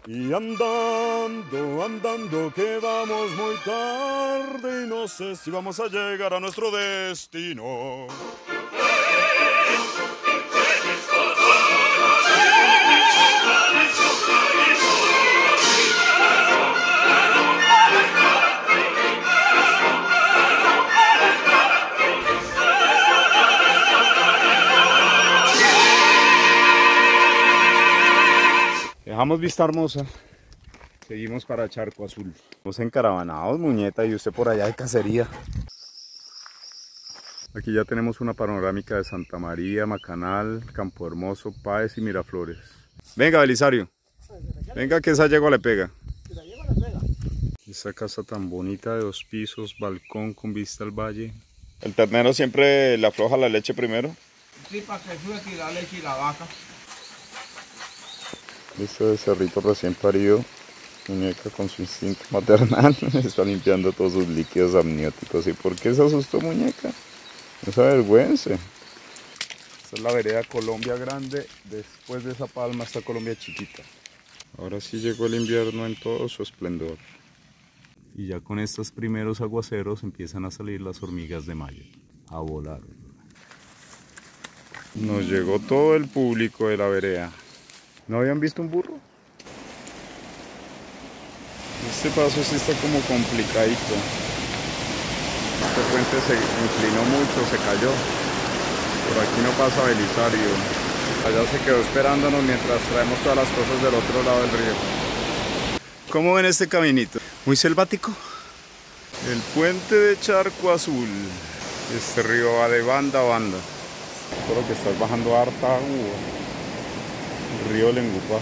Y andando, andando, que vamos muy tarde y no sé si vamos a llegar a nuestro destino. Dejamos Vista Hermosa, seguimos para Charco Azul. Estamos encaravanados, muñeca, y usted por allá de cacería. Aquí ya tenemos una panorámica de Santa María, Macanal, Campo Hermoso, Páez y Miraflores. Venga, Belisario, venga que esa yegua le pega. Esa casa tan bonita de 2 pisos, balcón con vista al valle. ¿El ternero siempre le afloja la leche primero? Sí, para que suelte la leche y la vaca. Este cerrito recién parido, muñeca con su instinto maternal, está limpiando todos sus líquidos amnióticos. ¿Y por qué se asustó, muñeca? No se avergüence. Esta es la vereda Colombia Grande, después de esa palma está Colombia Chiquita. Ahora sí llegó el invierno en todo su esplendor. Y ya con estos primeros aguaceros empiezan a salir las hormigas de mayo, a volar. Nos llegó todo el público de la vereda. ¿No habían visto un burro? Este paso sí está como complicadito. Este puente se inclinó mucho, se cayó. Por aquí no pasa Belisario. Allá se quedó esperándonos mientras traemos todas las cosas del otro lado del río. ¿Cómo ven este caminito? ¿Muy selvático? El puente de Charco Azul. Este río va de banda a banda. Espero que estás bajando harta agua. El río Lengupá.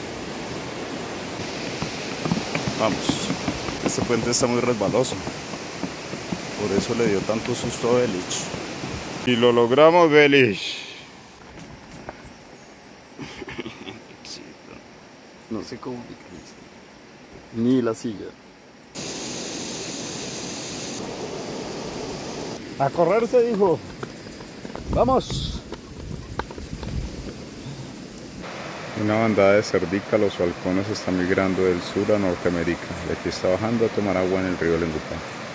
Vamos. Este puente está muy resbaloso. Por eso le dio tanto susto a Belich. Y lo logramos, Belich. No sé cómo ni la silla. A correr, se dijo. ¡Vamos! Una bandada de cerdícalos o halcones está migrando del sur a Norteamérica y aquí está bajando a tomar agua en el río Lengupá.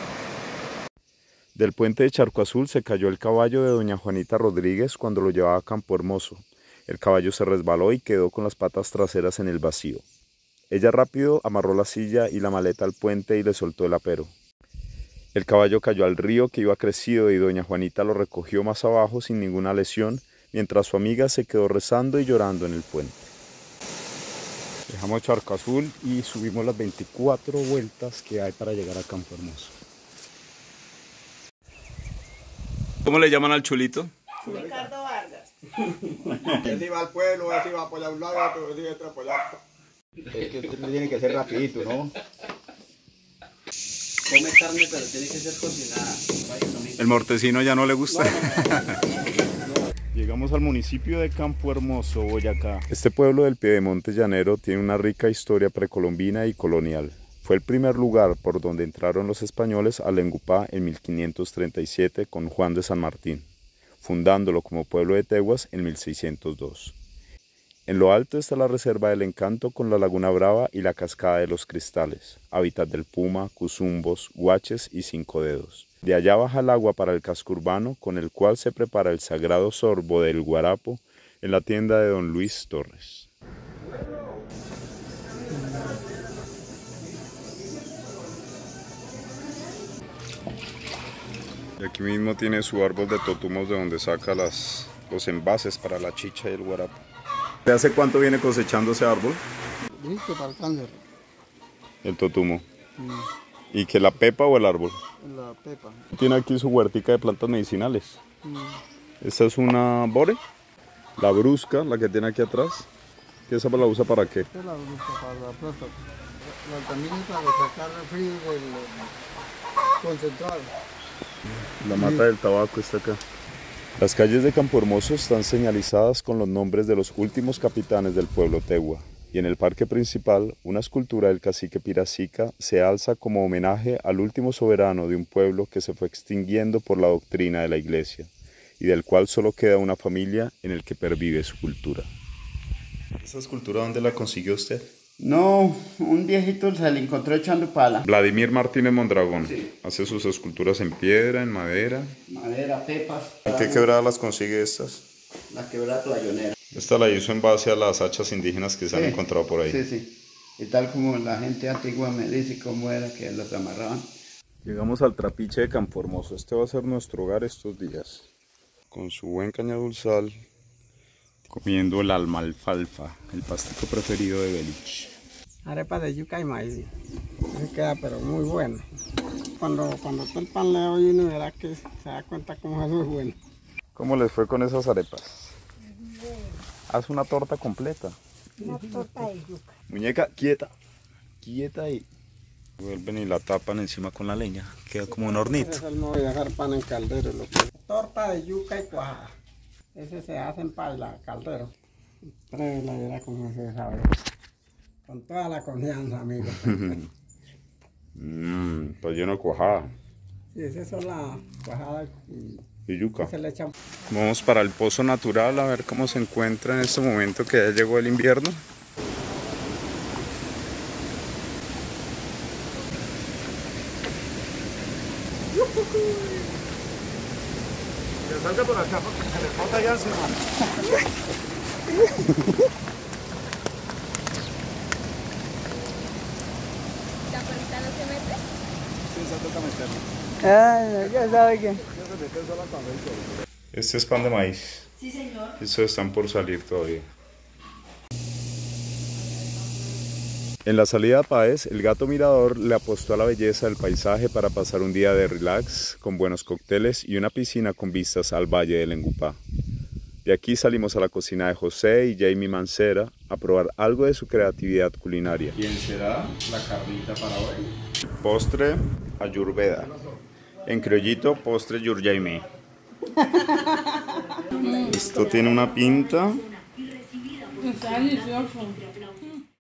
Del puente de Charco Azul se cayó el caballo de doña Juanita Rodríguez cuando lo llevaba a Campo Hermoso. El caballo se resbaló y quedó con las patas traseras en el vacío. Ella rápido amarró la silla y la maleta al puente y le soltó el apero. El caballo cayó al río que iba crecido y doña Juanita lo recogió más abajo sin ninguna lesión, mientras su amiga se quedó rezando y llorando en el puente. Dejamos Charco Azul y subimos las 24 vueltas que hay para llegar a Campo Hermoso. ¿Cómo le llaman al chulito? Ricardo Vargas. Ese va al pueblo, ese va por un lado, otro ese va por allá. Es que tiene que ser rapidito, ¿no? Come carne, pero tiene que ser cocinada. ¿El mortecino ya no le gusta? Llegamos al municipio de Campo Hermoso, Boyacá. Este pueblo del piedemonte llanero tiene una rica historia precolombina y colonial. Fue el primer lugar por donde entraron los españoles a Lengupá en 1537 con Juan de San Martín, fundándolo como pueblo de Teguas en 1602. En lo alto está la Reserva del Encanto con la Laguna Brava y la Cascada de los Cristales, hábitat del puma, cuzumbos, guaches y 5 dedos. De allá baja el agua para el casco urbano, con el cual se prepara el sagrado sorbo del guarapo en la tienda de don Luis Torres. Y aquí mismo tiene su árbol de totumos de donde saca los envases para la chicha y el guarapo. ¿De hace cuánto viene cosechando ese árbol? Listo para el cáncer. El totumo. ¿Y que la pepa o el árbol? La pepa. Tiene aquí su huertica de plantas medicinales. Esta es una bore, la brusca, la que tiene aquí atrás. ¿Qué esa la usa para qué? Esta es la brusca para la próstata. También es para sacar el frío del concentrado. La mata del tabaco está acá. Las calles de Campo Hermoso están señalizadas con los nombres de los últimos capitanes del pueblo tegua. Y en el parque principal, una escultura del cacique Piracica se alza como homenaje al último soberano de un pueblo que se fue extinguiendo por la doctrina de la iglesia, y del cual solo queda una familia en el que pervive su cultura. ¿Esa escultura dónde la consiguió usted? No, un viejito se le encontró echando pala. Vladimir Martínez Mondragón. Sí. Hace sus esculturas en piedra, en madera. Madera, pepas. ¿En qué quebrada las consigue estas? La quebrada playonera. Esta la hizo en base a las hachas indígenas que se han encontrado por ahí. Sí, sí. Y tal como la gente antigua me dice cómo era que los amarraban. Llegamos al trapiche de Campo Hermoso. Este va a ser nuestro hogar estos días. Con su buen caña dulzal, comiendo el almalfalfa, el pastico preferido de Belich. Arepa de yuca y maíz. Se queda pero muy bueno. Cuando tú el pan le doy uno verá que se da cuenta cómo eso es bueno. ¿Cómo les fue con esas arepas? Haz una torta completa. Una torta de yuca. Muñeca, quieta. Quieta ahí. Vuelven y la tapan encima con la leña. Queda como un hornito. Ese es el modo de dejar pan en caldero. Torta de yuca y cuajada. Ese se hace en paila, caldero. Pruébela y verá cómo se sabe. Con toda la confianza, amigo. Pues lleno de cuajada. Sí, esa es la cuajada Y yuca. se le echa. Vamos para el pozo natural a ver cómo se encuentra en este momento que ya llegó el invierno. Que salga por acá porque se le bota allá encima. ¿La colita no se mete? Sí, esa toca meterla. Ay, ya sabe que. Yo se mete sola cuando hay sol. Este es pan de maíz. Sí, señor. Estos están por salir todavía. En la salida a Páez, el gato mirador le apostó a la belleza del paisaje para pasar un día de relax, con buenos cócteles y una piscina con vistas al valle del Engupá. De aquí salimos a la cocina de José y Jamie Mancera a probar algo de su creatividad culinaria. ¿Quién será la carnita para hoy? Postre ayurveda. En criollito, postre yurjaime. Esto tiene una pinta. Está delicioso.